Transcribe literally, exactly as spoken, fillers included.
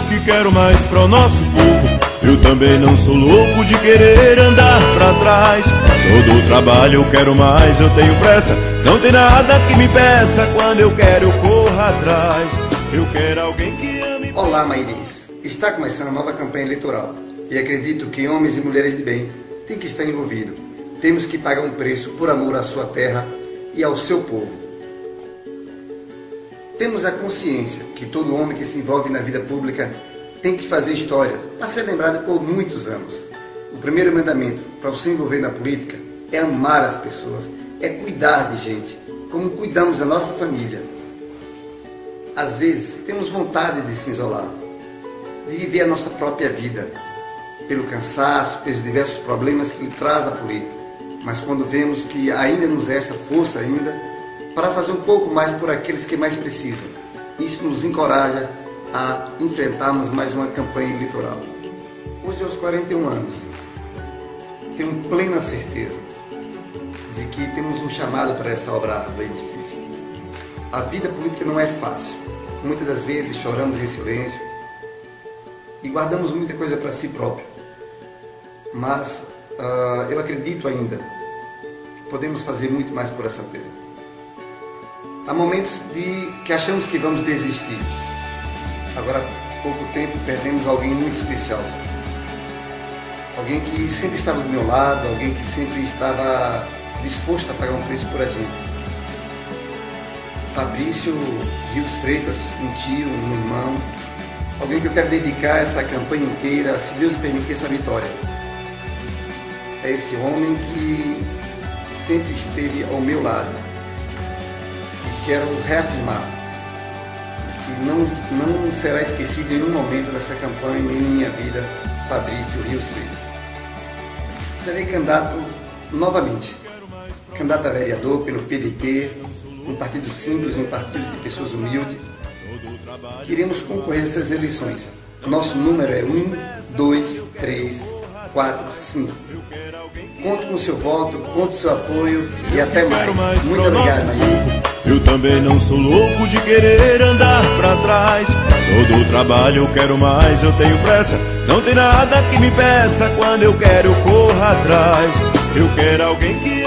que quero mais pro nosso povo. Eu também não sou louco de querer andar pra trás. Sou do trabalho, eu quero mais, eu tenho pressa. Não tem nada que me peça, quando eu quero eu corro atrás. Eu quero alguém que ame. Olá, Mairis. Está começando a nova campanha eleitoral e acredito que homens e mulheres de bem têm que estar envolvidos. Temos que pagar um preço por amor à sua terra e ao seu povo. Temos a consciência que todo homem que se envolve na vida pública tem que fazer história para ser lembrado por muitos anos. O primeiro mandamento para você envolver na política é amar as pessoas, é cuidar de gente, como cuidamos da nossa família. Às vezes temos vontade de se isolar, de viver a nossa própria vida, pelo cansaço, pelos diversos problemas que lhe traz a política. Mas quando vemos que ainda nos resta força ainda para fazer um pouco mais por aqueles que mais precisam, isso nos encoraja a enfrentarmos mais uma campanha eleitoral. Hoje, aos quarenta e um anos, tenho plena certeza de que temos um chamado para essa obra árdua e difícil. A vida política não é fácil. Muitas das vezes choramos em silêncio e guardamos muita coisa para si próprio. Mas uh, eu acredito ainda que podemos fazer muito mais por essa terra. Há momentos de que achamos que vamos desistir. Agora, há pouco tempo, perdemos alguém muito especial. Alguém que sempre estava do meu lado, alguém que sempre estava disposto a pagar um preço por a gente. Fabrício Rios Freitas, um tio, um irmão. Alguém que eu quero dedicar essa campanha inteira, se Deus me permitir, essa vitória. É esse homem que sempre esteve ao meu lado. E quero reafirmar que não, não será esquecido em nenhum momento dessa campanha, nem em minha vida, Fabrício Rios Freitas. Serei candidato novamente, candidato a vereador pelo P D T, um partido simples, um partido de pessoas humildes. Queremos concorrer a essas eleições. Nosso número é um, dois, três, quatro, cinco. Conto com o seu voto, conto com o seu apoio e até mais. Muito obrigado, Maria. Eu também não sou louco de querer andar pra trás. Sou do trabalho, eu quero mais, eu tenho pressa. Não tem nada que me peça, quando eu quero eu corro atrás. Eu quero alguém que